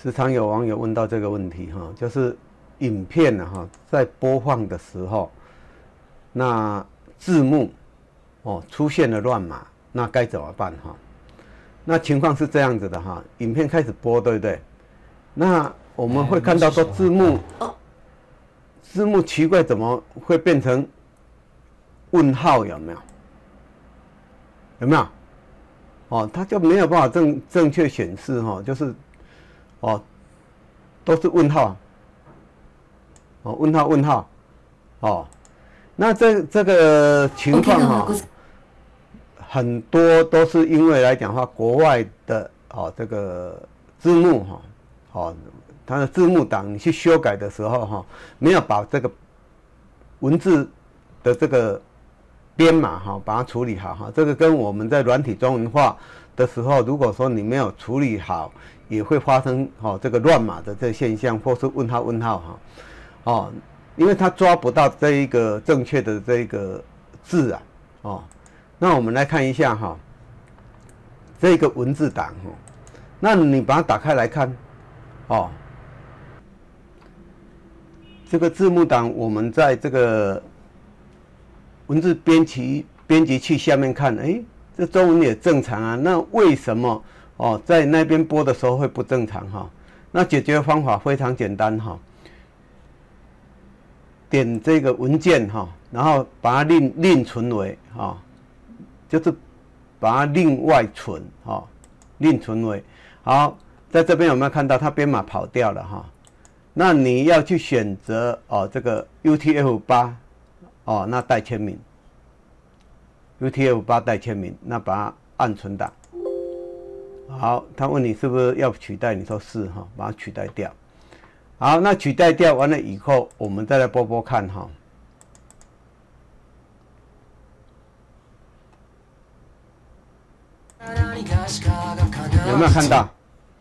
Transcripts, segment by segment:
时常有网友问到这个问题哈，就是影片呢哈，在播放的时候，那字幕出现了乱码，那该怎么办哈？那情况是这样子的哈，影片开始播，对不对？那我们会看到说字幕奇怪，怎么会变成问号？有没有？有没有？它就没有办法正确显示哈，就是都是问号，问号，那这个情况哈，很多都是因为来讲的话，国外的这个字幕哈，它的字幕档你去修改的时候哈，没有把这个文字的这个编码哈，把它处理好哈，这个跟我们在软体中文化的时候，如果说你没有处理好，也会发生这个乱码的这个现象，或是问号哈，因为它抓不到这一个正确的这个字啊，那我们来看一下哈，这个文字档那你把它打开来看，这个字幕档我们在这个文字编辑器下面看，这中文也正常啊，那为什么在那边播的时候会不正常哈？那解决方法非常简单哈，点这个文件哈，然后把它另存为就是把它另外存另存为好，在这边有没有看到它编码跑掉了哈？那你要去选择这个 UTF-8 那代签名 UTF-8 代签名，那把它按存档。好，他问你是不是要取代，你说是哈，把它取代掉。好，那取代掉完了以后，我们再来播看哈。有没有看到？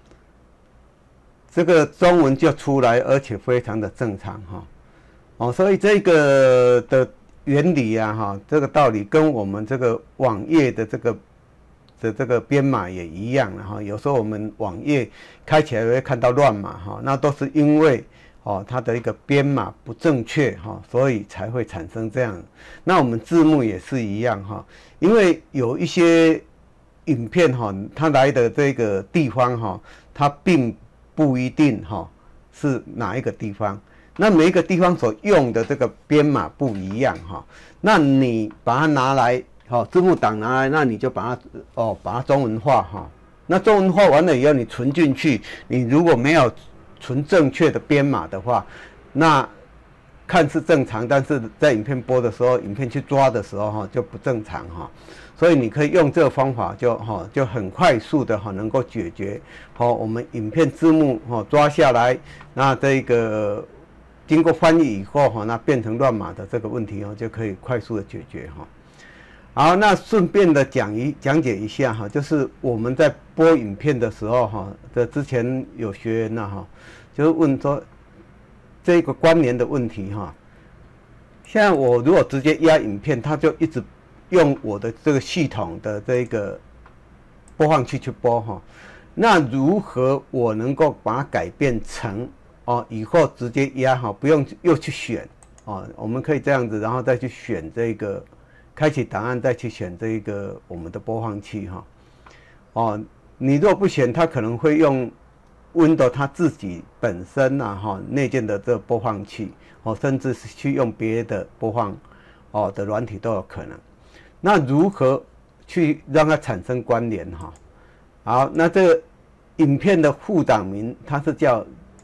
这个中文就出来，而且非常的正常哈。所以这个的原理这个道理跟我们这个网页的这个编码也一样了哈。有时候我们网页开起来会看到乱码哈，那都是因为它的一个编码不正确所以才会产生这样。那我们字幕也是一样因为有一些影片它来的这个地方它并不一定是哪一个地方。那每一个地方所用的这个编码不一样那你把它拿来字幕档拿来，那你就把它中文化那中文化完了以后，你存进去，你如果没有存正确的编码的话，那看似正常，但是在影片播的时候，影片去抓的时候就不正常所以你可以用这个方法就很快速的能够解决我们影片字幕抓下来，那这个经过翻译以后那变成乱码的这个问题就可以快速的解决好，那顺便的讲解一下就是我们在播影片的时候之前有学员就是问说这个关联的问题现在我如果直接压影片，它就一直用我的这个系统的这个播放器去播那如何我能够把它改变成以后直接压不用又去选我们可以这样子，然后再去选这个开启档案，再去选这个我们的播放器你如果不选，它可能会用 Windows 它自己本身内建的这个播放器甚至是去用别的播放的软体都有可能。那如何去让它产生关联好，那这个影片的副档名它是叫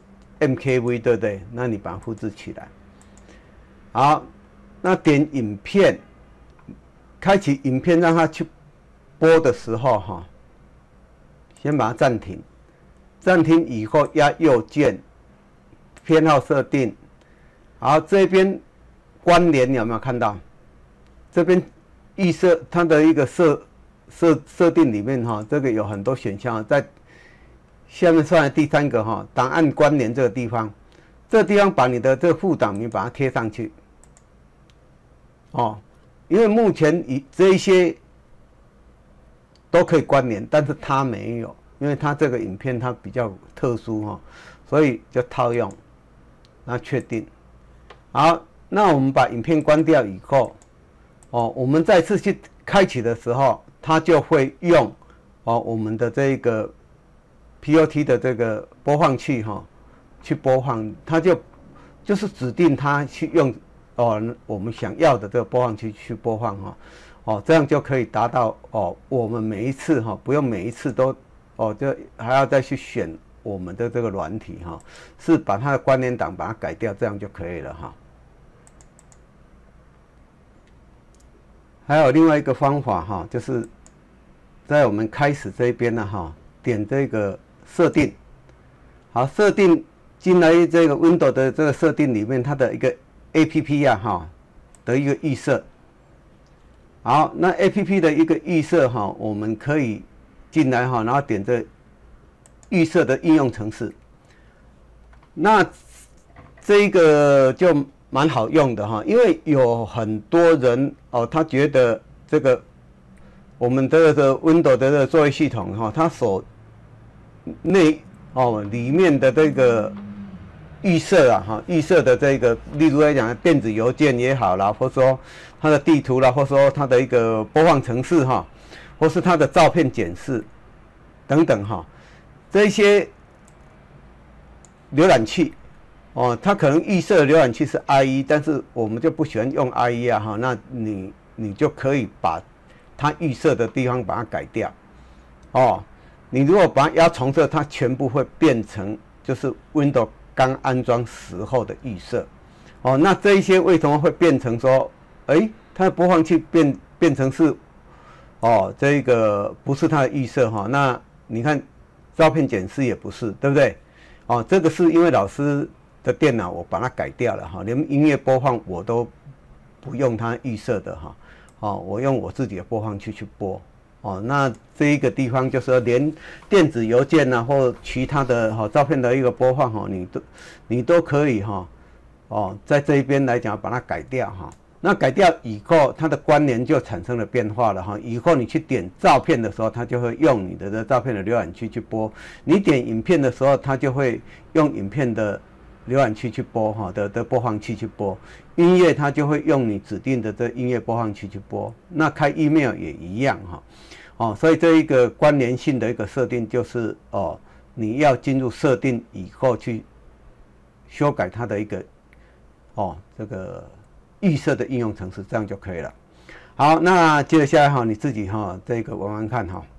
MKV 对不对？那你把它复制起来。好，那点影片，开启影片让它去播的时候先把它暂停。暂停以后压右键，编号设定。好，这边关联有没有看到？这边预设它的一个设定里面这个有很多选项，在下面算的第3个档案关联这个地方，这个地方把你的这个副档名把它贴上去。因为目前这一些都可以关联，但是它没有。 因为它这个影片它比较特殊哈，所以就套用，那确定。好，那我们把影片关掉以后，我们再次去开启的时候，它就会用我们的这个 POT 的这个播放器去播放，它就是指定它去用我们想要的这个播放器去播放这样就可以达到我们每一次不用每一次都就还要再去选我们的这个软体是把它的关联档把它改掉，这样就可以了还有另外一个方法就是在我们开始这边呢点这个设定，好，设定进来这个 Windows 的这个设定里面，它的一个 APP 的一个预设。好，那 APP 的一个预设我们可以进来然后点这预设的应用程式。那这个就蛮好用的因为有很多人他觉得这个我们这个 Windows 的这个作业系统它所里面的这个预设预设的这个，例如来讲电子邮件也好啦，或者说它的地图啦，或者说它的一个播放程式或是它的照片检视等等这些浏览器它可能预设的浏览器是 IE， 但是我们就不喜欢用 IE 那你就可以把它预设的地方把它改掉你如果把它要重设，它全部会变成就是 Windows 刚安装时候的预设那这一些为什么会变成说它的播放器变成是这个不是它的预设那你看照片检视也不是，对不对这个是因为老师的电脑我把它改掉了连音乐播放我都不用它预设的我用我自己的播放器去播那这一个地方就是说连电子邮件或其他的照片的一个播放你都可以在这一边来讲把它改掉那改掉以后它的关联就产生了变化了以后你去点照片的时候，它就会用你的这照片的浏览器去播；你点影片的时候，它就会用影片的浏览器去播的播放器去播；音乐它就会用你指定的这音乐播放器去播。那开 email 也一样所以这一个关联性的一个设定就是你要进入设定以后去修改它的一个这个预设的应用程式，这样就可以了。好，那接下来你自己这个玩玩看